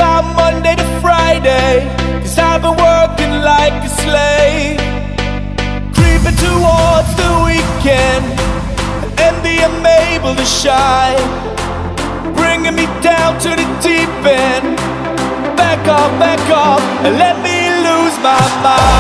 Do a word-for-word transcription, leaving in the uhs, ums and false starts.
out Monday to Friday, 'cause I've been working like a slave. Creeping towards the weekend, envy I'm able to shine, bringing me down to the deep end. Back off, back off, and let me lose my mind.